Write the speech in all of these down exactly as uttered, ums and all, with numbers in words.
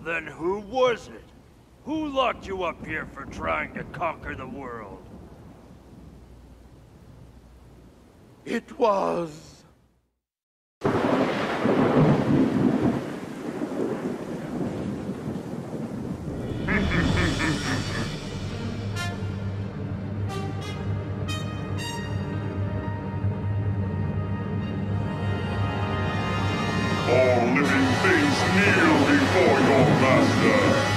Then who was it? Who locked you up here for trying to conquer the world? It was... All living things kneel before your master.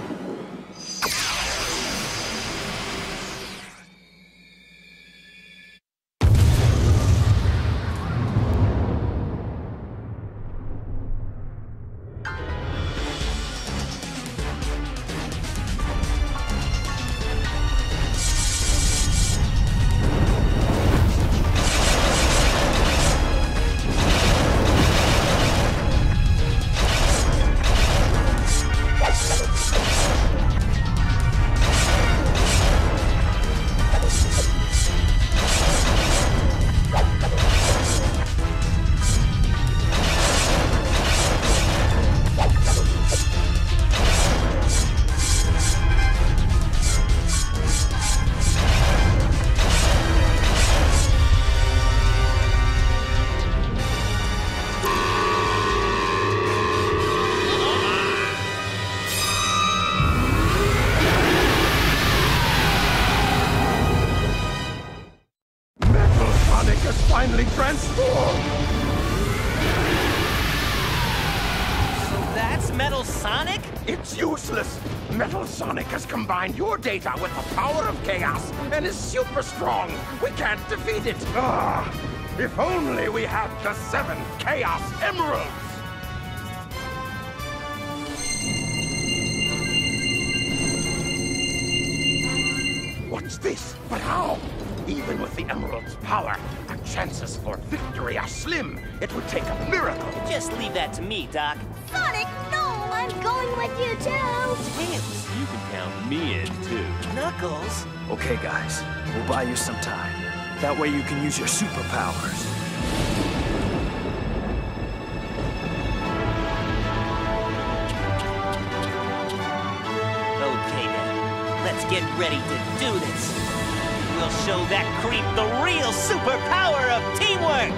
Finally transformed! So that's Metal Sonic? It's useless! Metal Sonic has combined your data with the power of chaos and is super strong! We can't defeat it! Ah! If only we had the seven Chaos Emeralds! What's this? But how? Even with the Emerald's power, our chances for victory are slim. It would take a miracle. Just leave that to me, Doc. Sonic, no! I'm going with you too! Tails. You can count me in, too. Knuckles. Okay, guys. We'll buy you some time. That way you can use your superpowers. Okay, then. Let's get ready to do this. We'll show that creep the real superpower of teamwork!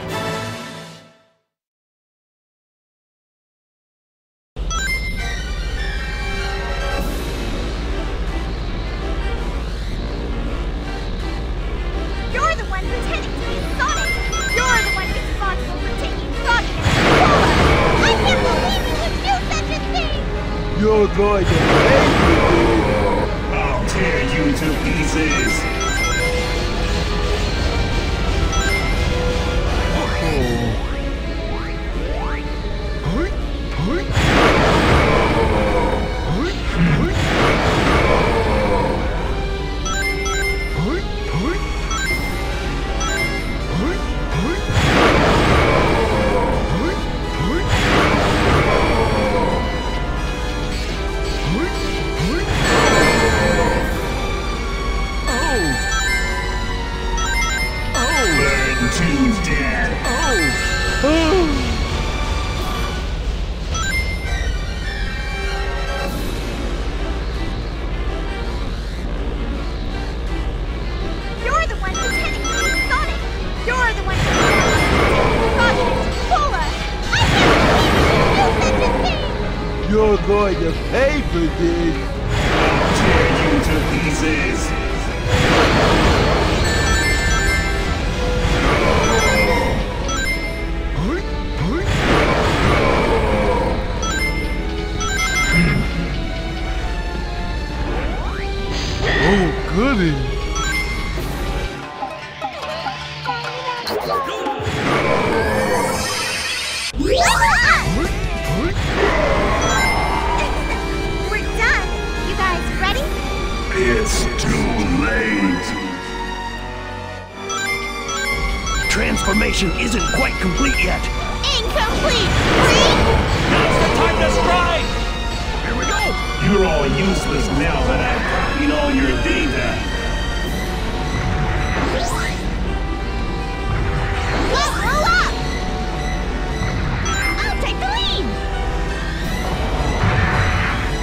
You're the one pretending to be Sonic! You're the one responsible for taking Sonic and Cola! I can't believe you would do such a thing! You're going to pay for it! I'll tear you to pieces! You're going to pay for this! I'll tear you to pieces! Oh, goody! It's too late. Transformation isn't quite complete yet. Incomplete! Freak! Now's the time to strike! Here we go! You're all useless now that I've copied all your data. Go, roll up! I'll take the lead!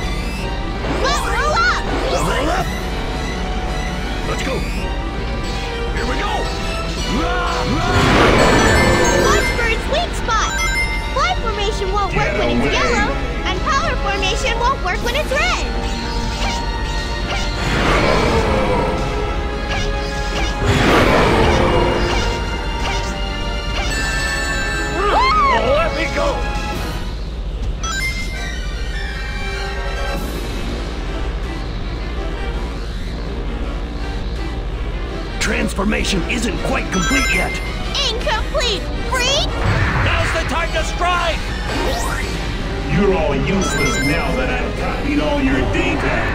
Transformation isn't quite complete yet. Incomplete! Freak! Now's the time to strike! You're all useless now that I've copied all your data.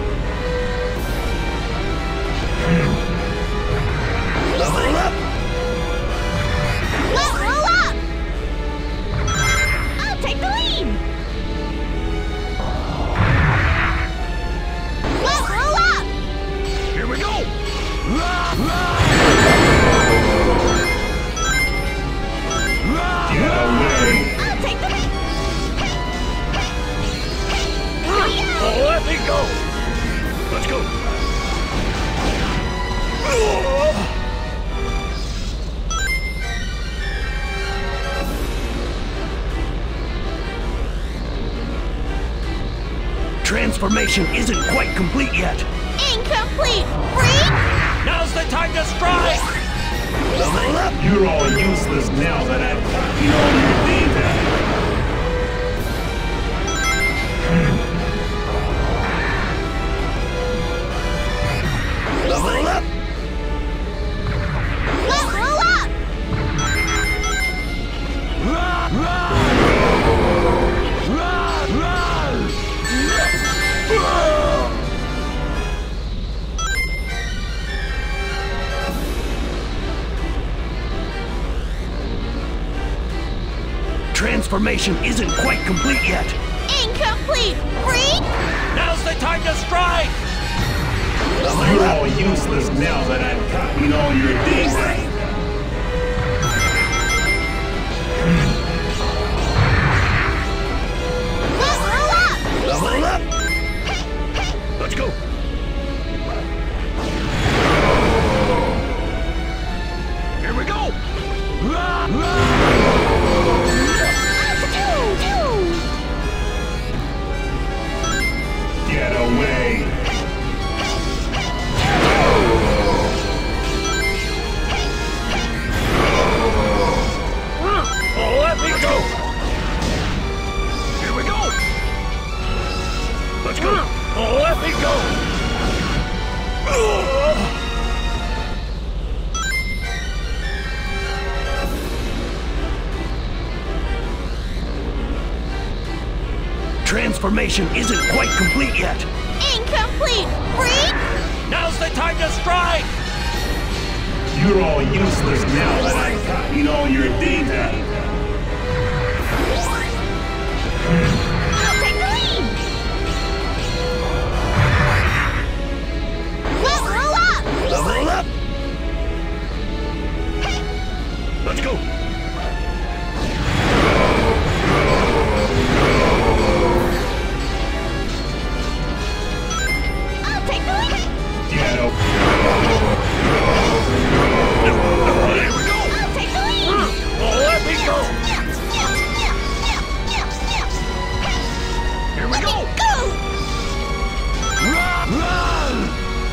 Level up! Level up! I'll take the lead! Level up! Here we go! Get away! I'll take the lead! Oh, let me go! Let's go! Transformation isn't quite complete yet. Incomplete! Freak! Now's the time to strike! Level up! You're all useless now that I've copied all your data. Level up! Level up! Transformation isn't quite complete yet. Incomplete! Freak! Now's the time to strike! You're all useless now that I've copied all your data. Level up! Level up! Let's go! Here we go! Get away! Oh, let me go! Here we go! Let's go! Oh, let me go! Transformation isn't quite complete yet. Incomplete! Freak! Now's the time to strike! You're all useless now that I've copied all your data. I'll take the lead! Level up! Level up! Let's go! I'll take the lead! Get away! Here we go! I'll take the lead! Oh, let me go! Here we go! Go! Run! Run!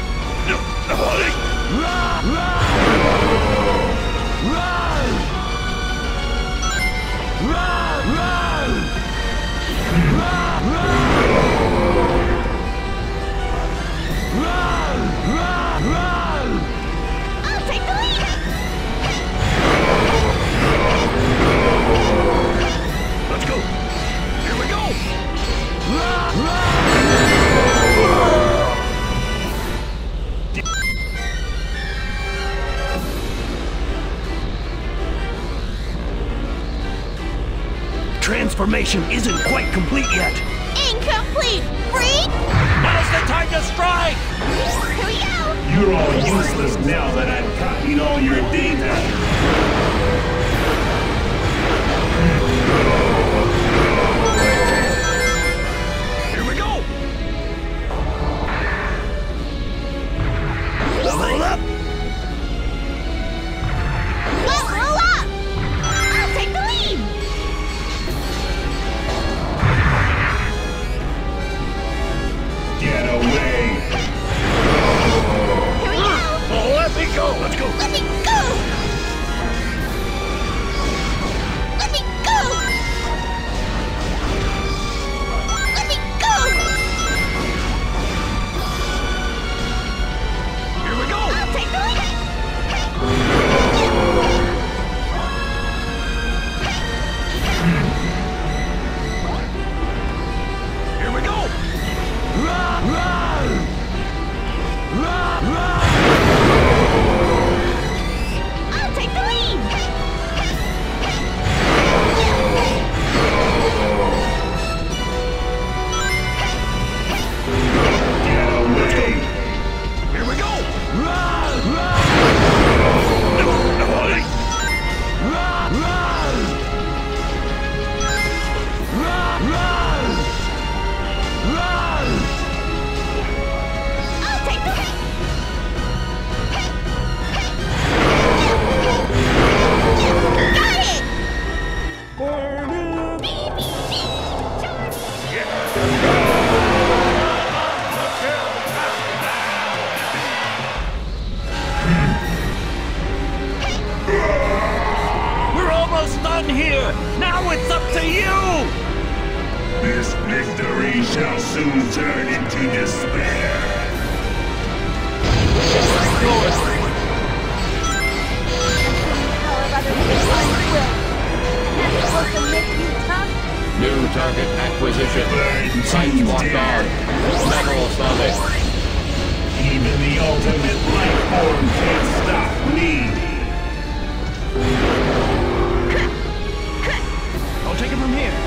Run! I'll take the lead! Let's go! Here we go! Transformation isn't quite complete yet. Incomplete! Freak! Now's the time to strike! Here we go! You're all useless now that I've copied all your data. Here we go! Level up! Level up! I'll take the lead! Get away! Here we go! Oh, let me go! Let's go! Let me go! done here! Now it's up to you! This victory shall soon turn into despair. New target acquisition. Sight locked on. Metal Sonic. Even the ultimate life form can't stop me. I'll take it from here.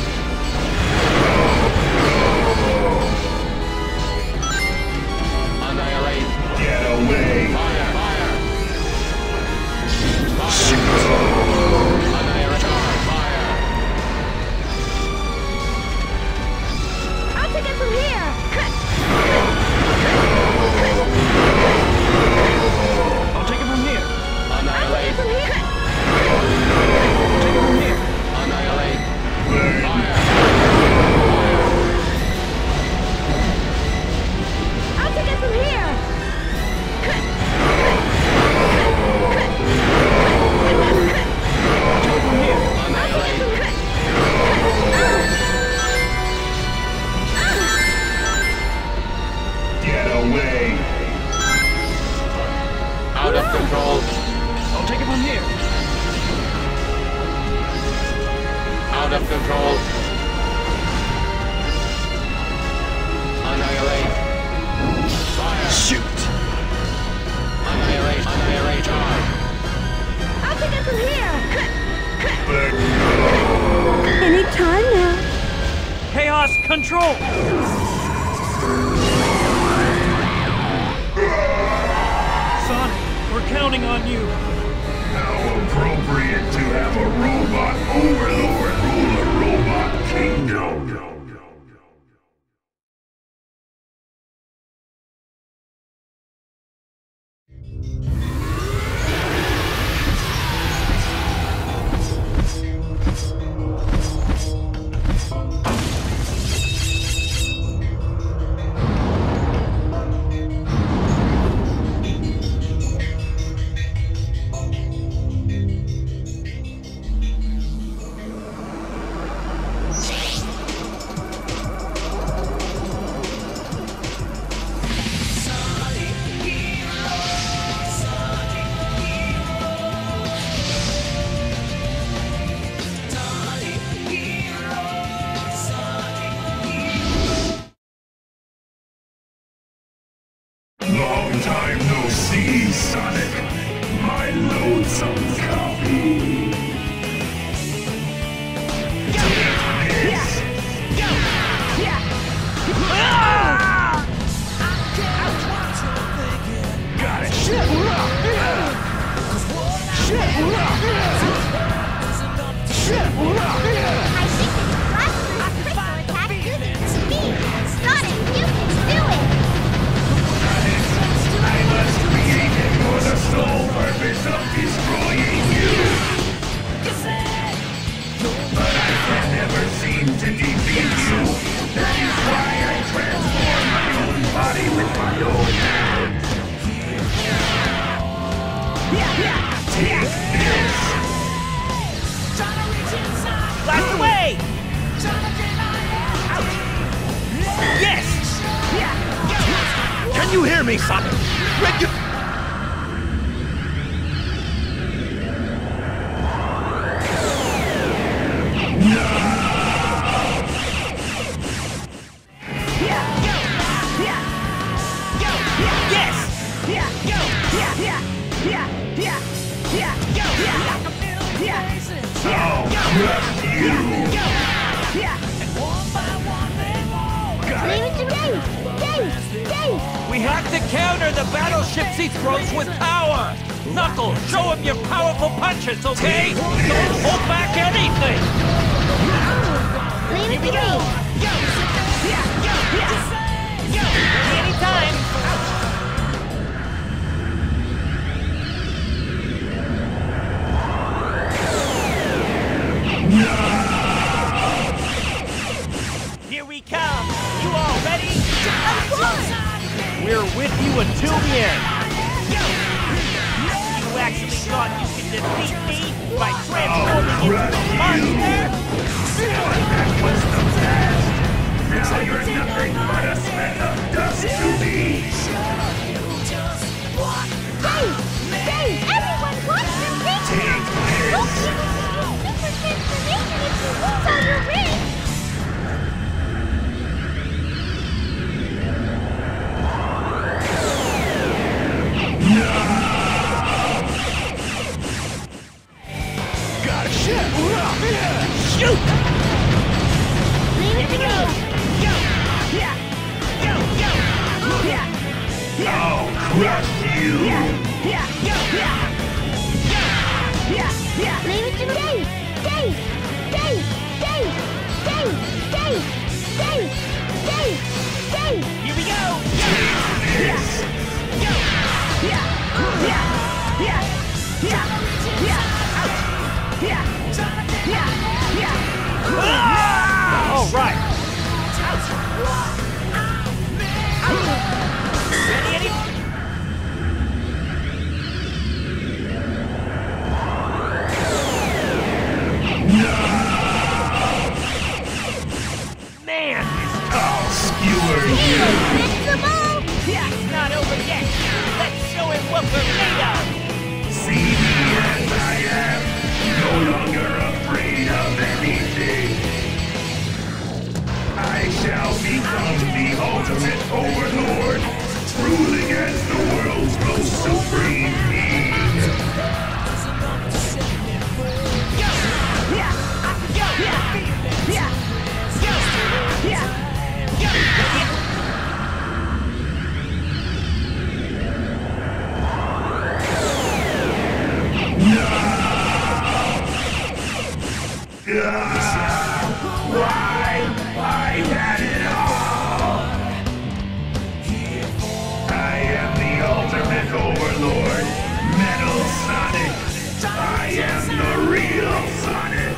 Annihilate. Get away. Fire, fire. Fire. Annihilate. Fire. I'll take it from here! I'll take it from here. Annihilate. From here! I'll take it from here. Annihilate. Burn. Fire. I'll take it from here! Annihilate. Get away. Out of control. I'll take it from here. Out of control. Annihilate. Fire. Shoot! Annihilate. Annihilate. Charge. I'll take it from here! Burn. Any time now. Chaos control! Sonic, we're counting on you. How appropriate to have a robot overlord rule a robot kingdom. Long time no see, Sonic. My loathsome copy. Yes. Got it. Shit. Shit. Shit. I think this blaster's crystal attack suits me. Sonic, you can do it! I was created for the sole purpose of destroying you. But I can never seem to defeat you. That is why I transform my own body with my own hands. Take this. Blast away! Yes! Can you hear me, Sonic? When you... I'll crush you. Leave it to me! Dave! Dave! We have to counter the battleships he throws with power! Knuckles, show him your powerful punches, okay? Don't hold back anything! Leave it to me! Anytime! Here we come! You all ready? Of course! We're with you until the end! You actually thought you could defeat me by transforming Monster! That was the past! Now you're nothing but a speck of dust to me! Dave! Dave! Everyone watch your ring! Take Don't this! give us a super transformation if you lose all your rings! Shoot! Leave it to me! I'll crush you! Leave it to me! Dave! Dave! Dave! Dave! Dave! Dave! Dave! Dave! Dave! Here we go! Yes! All right. Ready, Eddie? Man, I'll skewer you! Invincible! It's not over yet. Let's show him what we're made of. See me as I am, no longer afraid of anything. I shall become the ultimate overlord, ruling as the world's most supreme being. Ah, why? I had it all! I am the ultimate overlord, Metal Sonic! I am the real Sonic!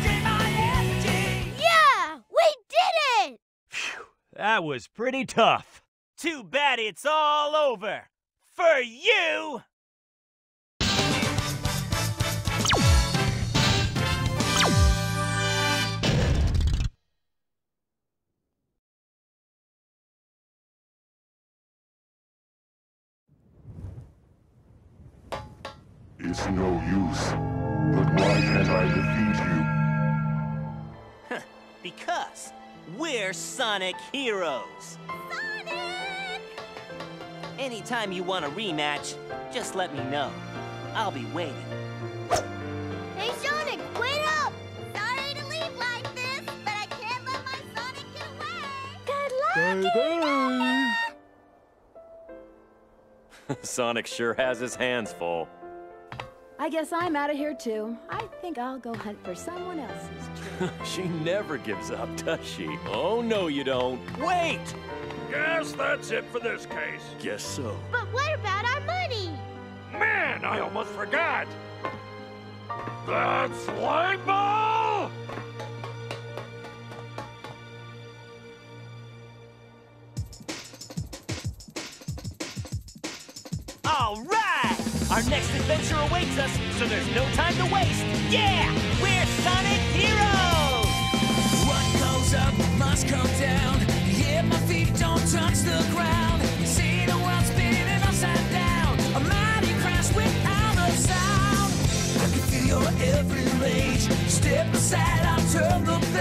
Yeah! We did it! that was pretty tough. Too bad it's all over. For you! It's no use. But why can't I defeat you? Because we're Sonic Heroes. Sonic! Anytime you want a rematch, just let me know. I'll be waiting. Hey, Sonic, wait up! Sorry to leave like this, but I can't let my Sonic get away! Good luck, Sonic sure has his hands full. I guess I'm out of here too. I think I'll go hunt for someone else's tree. She never gives up, does she? Oh, no, you don't. Wait! Guess that's it for this case. Guess so. But what about our money? Man, I almost forgot. That slime ball! All right! Our next adventure awaits us, so there's no time to waste. Yeah! We're Sonic Heroes! What goes up must come down. Yeah, my feet don't touch the ground. See the world spinning upside down. A mighty crash without a sound. I can feel your every rage. Step aside, I'll turn the